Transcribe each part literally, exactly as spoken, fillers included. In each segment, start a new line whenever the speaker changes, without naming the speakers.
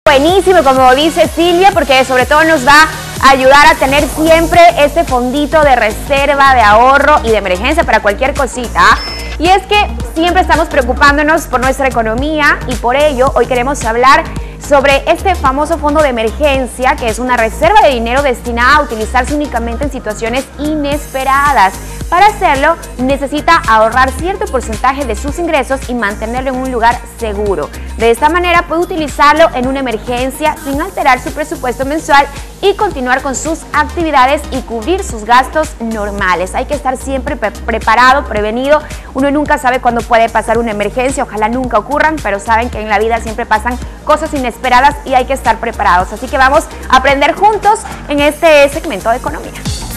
Buenísimo, como dice Silvia, porque sobre todo nos va a ayudar a tener siempre ese fondito de reserva, de ahorro y de emergencia para cualquier cosita. Y es que siempre estamos preocupándonos por nuestra economía y por ello hoy queremos hablar sobre este famoso fondo de emergencia, que es una reserva de dinero destinada a utilizarse únicamente en situaciones inesperadas. Para hacerlo, necesita ahorrar cierto porcentaje de sus ingresos y mantenerlo en un lugar seguro. De esta manera puede utilizarlo en una emergencia sin alterar su presupuesto mensual y continuar con sus actividades y cubrir sus gastos normales. Hay que estar siempre pre preparado, prevenido. Uno nunca sabe cuándo puede pasar una emergencia, ojalá nunca ocurran, pero saben que en la vida siempre pasan cosas inesperadas y hay que estar preparados. Así que vamos a aprender juntos en este segmento de economía.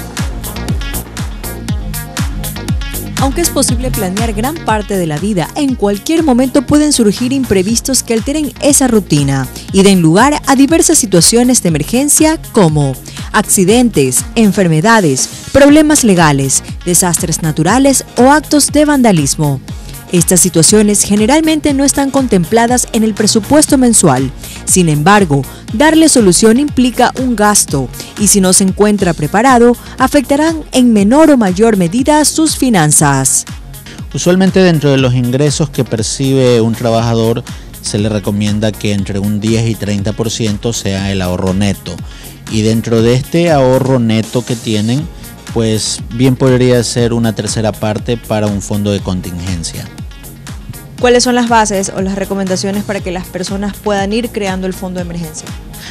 Aunque es posible planear gran parte de la vida, en cualquier momento pueden surgir imprevistos que alteren esa rutina y den lugar a diversas situaciones de emergencia como accidentes, enfermedades, problemas legales, desastres naturales o actos de vandalismo. Estas situaciones generalmente no están contempladas en el presupuesto mensual. Sin embargo, darle solución implica un gasto y si no se encuentra preparado, afectarán en menor o mayor medida sus finanzas.
Usualmente dentro de los ingresos que percibe un trabajador se le recomienda que entre un diez y treinta por ciento sea el ahorro neto. Y dentro de este ahorro neto que tienen, pues bien podría ser una tercera parte para un fondo de contingencia.
¿Cuáles son las bases o las recomendaciones para que las personas puedan ir creando el fondo de emergencia?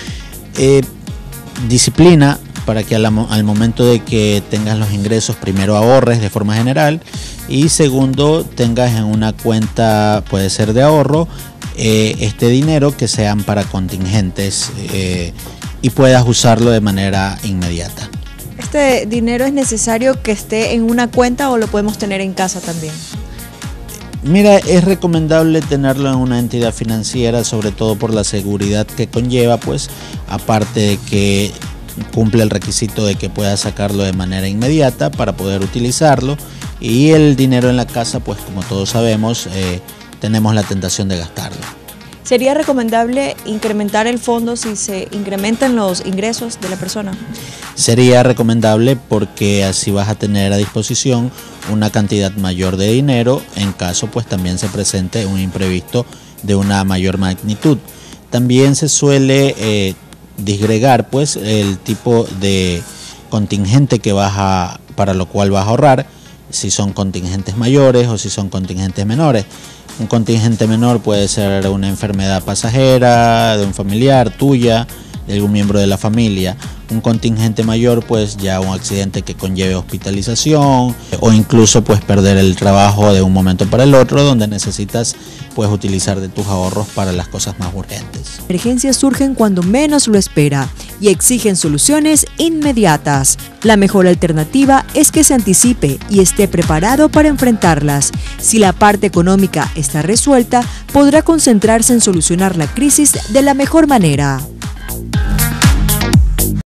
Eh, disciplina, para que al, al momento de que tengas los ingresos, primero ahorres de forma general y segundo tengas en una cuenta, puede ser de ahorro, eh, este dinero que sean para contingentes eh, y puedas usarlo de manera inmediata.
¿Este dinero es necesario que esté en una cuenta o lo podemos tener en casa también?
Mira, es recomendable tenerlo en una entidad financiera, sobre todo por la seguridad que conlleva, pues aparte de que cumple el requisito de que puedas sacarlo de manera inmediata para poder utilizarlo, y el dinero en la casa, pues como todos sabemos, eh, tenemos la tentación de gastarlo.
¿Sería recomendable incrementar el fondo si se incrementan los ingresos de la persona?
Sería recomendable porque así vas a tener a disposición una cantidad mayor de dinero en caso pues también se presente un imprevisto de una mayor magnitud. También se suele eh, disgregar pues el tipo de contingente que vas a, para lo cual vas a ahorrar, si son contingentes mayores o si son contingentes menores. Un contingente menor puede ser una enfermedad pasajera, de un familiar, tuya, de algún miembro de la familia. Un contingente mayor, pues ya un accidente que conlleve hospitalización o incluso pues perder el trabajo de un momento para el otro, donde necesitas pues utilizar de tus ahorros para las cosas más urgentes.
Emergencias surgen cuando menos lo espera y exigen soluciones inmediatas. La mejor alternativa es que se anticipe y esté preparado para enfrentarlas. Si la parte económica está resuelta, podrá concentrarse en solucionar la crisis de la mejor manera.